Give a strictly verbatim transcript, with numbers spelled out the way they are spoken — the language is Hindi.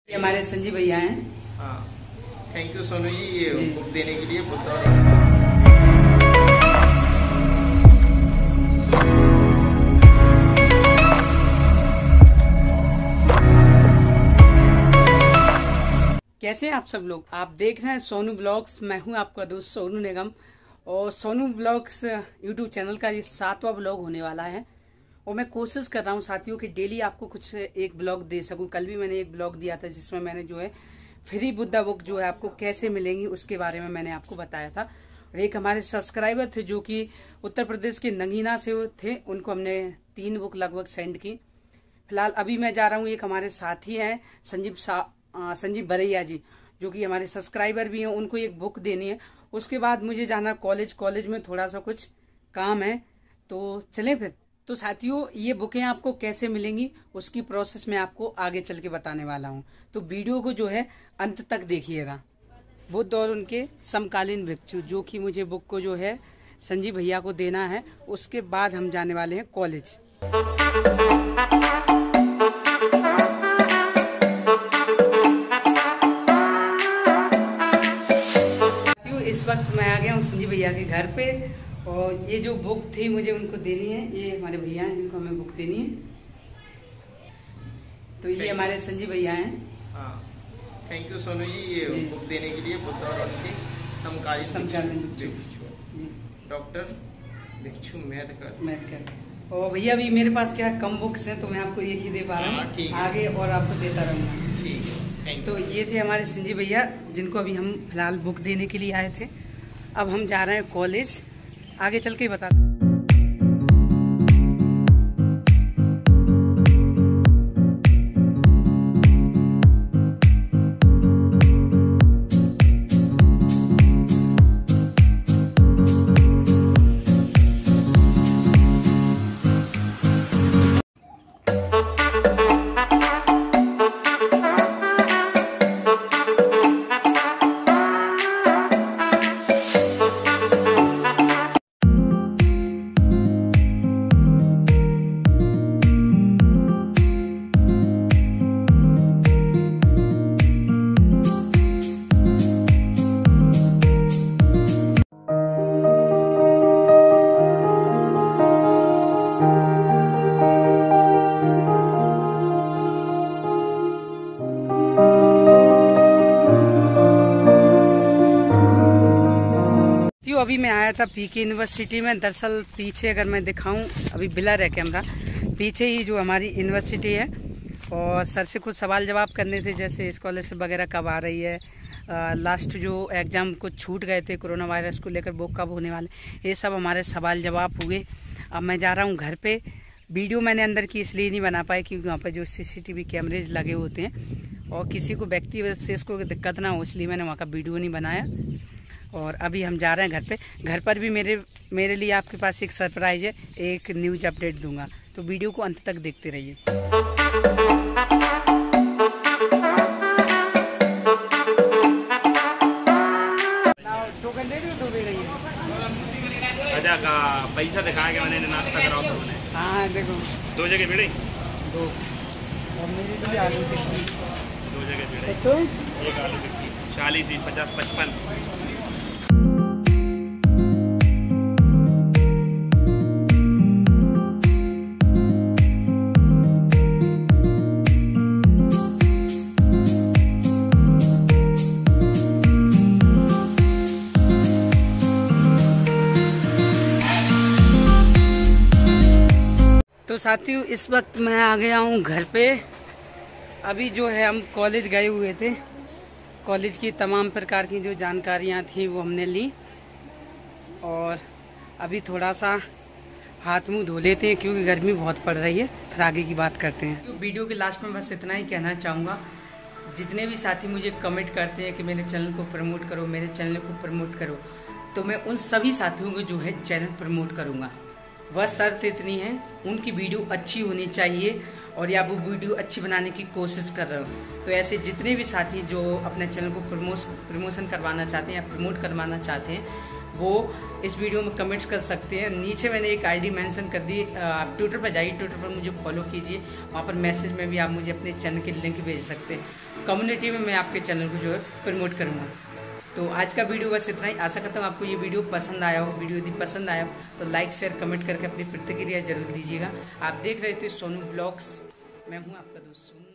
ये हमारे संजीव भैया हैं। हाँ, थैंक यू सोनू जी ये बुक देने के लिए। बुद्ध और कैसे हैं आप सब लोग। आप देख रहे हैं सोनू ब्लॉग्स। मैं हूं आपका दोस्त सोनू निगम और सोनू ब्लॉग्स यूट्यूब चैनल का ये सातवां ब्लॉग होने वाला है और मैं कोशिश कर रहा हूं साथियों कि डेली आपको कुछ एक ब्लॉग दे सकूं। कल भी मैंने एक ब्लॉग दिया था जिसमें मैंने जो है फ्री बुद्धा बुक जो है आपको कैसे मिलेंगी उसके बारे में मैंने आपको बताया था। और एक हमारे सब्सक्राइबर थे जो कि उत्तर प्रदेश के नगीना से थे, उनको हमने तीन बुक लगभग सेंड की। फिलहाल अभी मैं जा रहा हूँ, एक हमारे साथी हैं संजीव संजीव बरैया जी जो कि हमारे सब्सक्राइबर भी हैं, उनको एक बुक देनी है। उसके बाद मुझे जाना कॉलेज कॉलेज में थोड़ा सा कुछ काम है, तो चलें फिर। तो साथियों ये बुकें आपको कैसे मिलेंगी उसकी प्रोसेस मैं आपको आगे चल के बताने वाला हूँ, तो वीडियो को जो है अंत तक देखिएगा। बुद्ध और उनके समकालीन भिक्षु जो कि मुझे बुक को जो है संजीव भैया को देना है, उसके बाद हम जाने वाले हैं कॉलेज। इस वक्त मैं आ गया हूँ संजीव भैया के घर पे और ये जो बुक थी मुझे उनको देनी है। ये हमारे भैया हैं जिनको हमें बुक देनी है, तो ये हमारे संजीव भैया हैं। हाँ, थैंक यू सोनू जी ये बुक देने के लिए। बुद्ध और उनके समकालीन भिक्षु डॉक्टर भिक्षु मेहकर मेहकर और भैया अभी मेरे पास क्या कम बुक्स हैं तो मैं आपको एक ही दे पा रहा हूँ, आगे और आपको देता रहूँगा। ठीक है। तो ये थे हमारे संजीव भैया जिनको अभी हम फिलहाल बुक देने के लिए आए थे। अब हम जा रहे हैं कॉलेज, आगे चल के बता। अभी मैं आया था पीके यूनिवर्सिटी में। दरअसल पीछे अगर मैं दिखाऊं, अभी ब्लर है कैमरा, पीछे ही जो हमारी यूनिवर्सिटी है और सर से कुछ सवाल जवाब करने थे, जैसे स्कॉलरशिप वगैरह कब आ रही है, आ, लास्ट जो एग्जाम कुछ छूट गए थे कोरोना वायरस को लेकर वो कब होने वाले, ये सब हमारे सवाल जवाब हुए। अब मैं जा रहा हूँ घर पे। वीडियो मैंने अंदर की इसलिए नहीं बना पाई क्योंकि वहाँ पर जो सीसीटीवी कैमरेज लगे होते हैं और किसी को व्यक्ति विशेष को दिक्कत ना हो, इसलिए मैंने वहाँ का वीडियो नहीं बनाया। और अभी हम जा रहे हैं घर पे। घर पर भी मेरे मेरे लिए आपके पास एक सरप्राइज है, एक न्यूज अपडेट दूंगा, तो वीडियो को अंत तक देखते रहिए। टोकन दे दो, दे रही है। अच्छा का पैसा दिखाया कि मैंने नाश्ता कराओ तो मैंने। हाँ देखो दो जगह भिड़े, दो और मेरे लिए आलू टिक्की दो जगह भिड़े, तो एक आलू टिक्की चालीस पचास पचपन। तो साथियों इस वक्त मैं आ गया हूँ घर पे। अभी जो है हम कॉलेज गए हुए थे, कॉलेज की तमाम प्रकार की जो जानकारियाँ थी वो हमने ली और अभी थोड़ा सा हाथ मुंह धो लेते हैं क्योंकि गर्मी बहुत पड़ रही है, फिर आगे की बात करते हैं। तो वीडियो के लास्ट में बस इतना ही कहना चाहूँगा, जितने भी साथी मुझे कमेंट करते हैं कि मेरे चैनल को प्रमोट करो, मेरे चैनल को प्रमोट करो, तो मैं उन सभी साथियों को जो है चैनल प्रमोट करूँगा। बस शर्त इतनी है, उनकी वीडियो अच्छी होनी चाहिए और या वो वीडियो अच्छी बनाने की कोशिश कर रहे हो। तो ऐसे जितने भी साथी जो अपने चैनल को प्रमोश प्रमोशन करवाना चाहते हैं या प्रमोट करवाना चाहते हैं वो इस वीडियो में कमेंट्स कर सकते हैं। नीचे मैंने एक आईडी मेंशन कर दी, आप ट्विटर पर जाइए, ट्विटर पर मुझे फॉलो कीजिए, वहाँ पर मैसेज में भी आप मुझे अपने चैनल की लिंक भेज सकते हैं। कम्युनिटी में मैं आपके चैनल को जो है प्रमोट करूँगा। तो आज का वीडियो बस इतना ही। आशा करता हूँ आपको ये वीडियो पसंद आया हो। वीडियो यदि पसंद आया हो तो लाइक शेयर कमेंट करके अपनी प्रतिक्रिया जरूर दीजिएगा। आप देख रहे थे सोनू ब्लॉग्स, मैं हूँ आपका दोस्त सोनू।